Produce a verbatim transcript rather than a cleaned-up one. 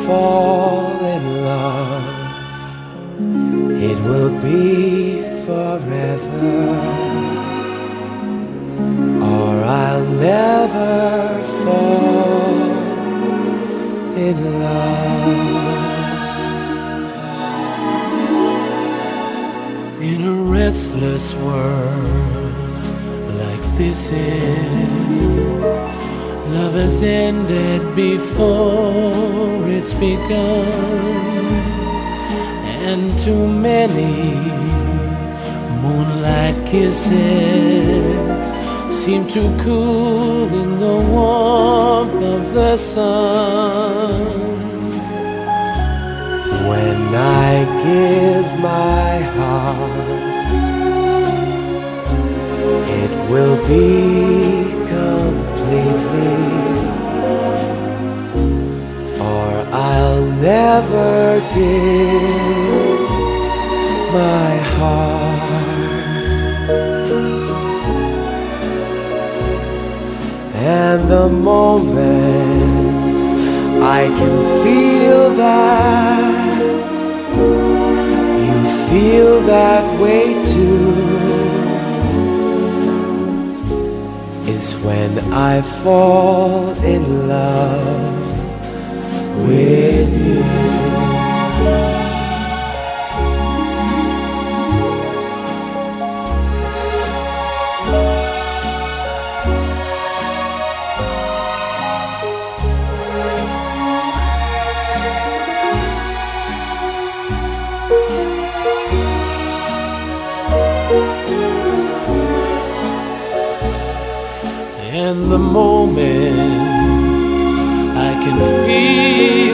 fall in love, it will be forever, or I'll never fall in love. In a restless world like this is, love has ended before it's begun, and too many moonlight kisses seem to cool in the warmth of the sun. When I give my heart, it will be completely, or I'll never give my heart. And the moment I can feel that, you feel that way too, is when I fall in love with you. And the moment I can feel